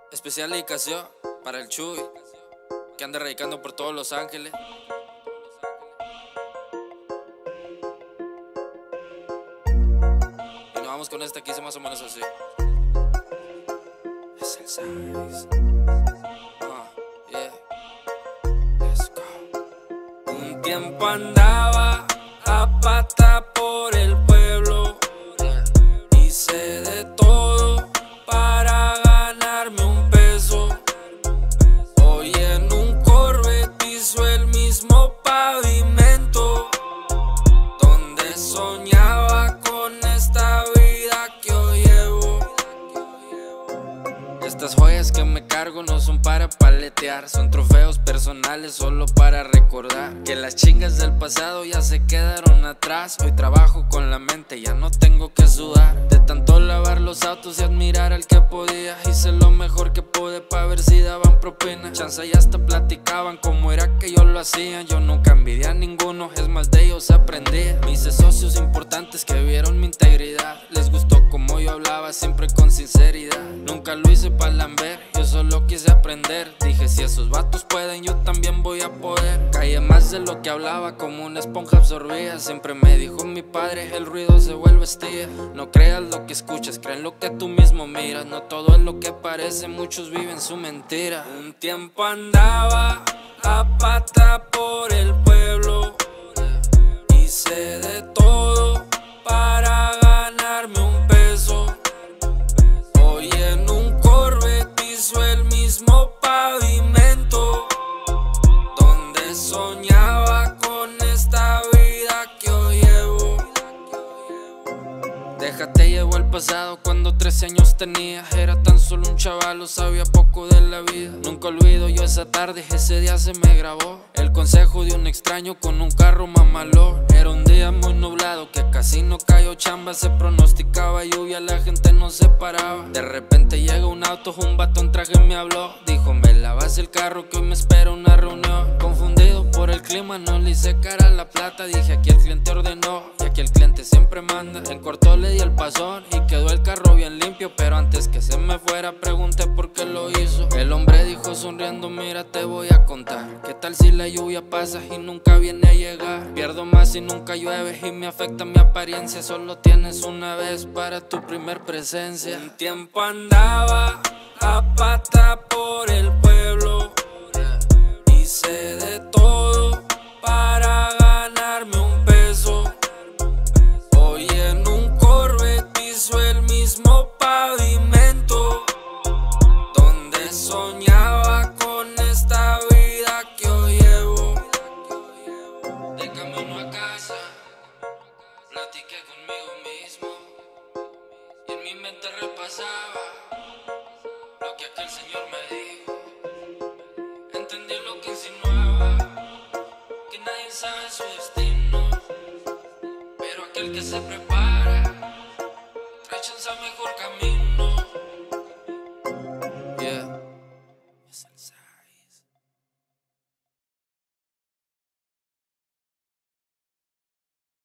Especial dedicación para el Chuy, que anda radicando por todos Los Ángeles. Y nos vamos con esta que hice más o menos así. Es el size. Yeah. Let's go. Un tiempo andaba a pata por el pueblo. Hice de todo para ganarme un peso. Hoy en un Corvette piso el mismo pavimento donde soñaba con esta vida que hoy llevo. Estas joyas que me cargo no son para paletear, son trofeos personales solo para recordar que las chingas del pasado ya se quedaron atrás. Hoy trabajo con la mente, ya no tengo que sudar. De tanto lavar los autos y admirar al que podía, hice lo mejor que pude pa' ver si daban propina. Chance ya hasta platicaban cómo era que yo lo hacía. Yo nunca envidié a ninguno, es más de ellos aprendí. Me hice socios importantes que vieron mi integridad. Les gustó como yo hablaba, siempre con sinceridad. Nunca lo hice pa' lamber, yo solo quise aprender. Dije si esos vatos pueden, yo también voy a poder. Callé más de lo que hablaba, como una esponja absorbía. Siempre me dijo mi padre, el ruido se vuelve estía. No creas lo que escuchas, cree en lo que tú mismo miras. No todo es lo que parece, muchos viven su mentira. Un tiempo andaba a pata por el pueblo. Hice de todo para ganarme un peso. Hoy en un Corvette piso el mismo pavimento donde soñaba con esta vida que hoy llevo. Déjate llevo el pasado cuando 13 años tenía. Era tan solo un chavalo, sabía poco de la vida. Nunca olvido yo esa tarde, ese día se me grabó el consejo de un extraño con un carro mamalón. Era un día muy nublado que casi no cayó chamba. Se pronosticaba lluvia, la gente no se paraba. De repente llega un auto, un vato en traje me habló. Dijo me lavas el carro que hoy me espera una reunión. Confundido por el clima no le hice cara a la plata. Dije aquí el cliente ordenó y aquí el cliente siempre manda. En corto le di el pasón y quedó el carro bien limpio. Pero antes que se me fuera pregunté por qué lo hizo. El hombre dijo sonriendo mira te voy a contar. ¿Qué tal si la lluvia pasa y nunca viene a llegar? Pierdo más si nunca llueve y me afecta mi apariencia. Solo tienes una vez para tu primer presencia. Un tiempo andaba a pata por el pueblo. Hice de todo para ganarme un peso. Hoy en un Corvette piso el mismo pavimento donde soñaba con esta vida que hoy llevo. De camino a casa platiqué conmigo mismo y en mi mente repasaba lo que aquel señor me dijo. Entendí lo que insinuaba, que nadie sabe su destino, pero aquel que se prepara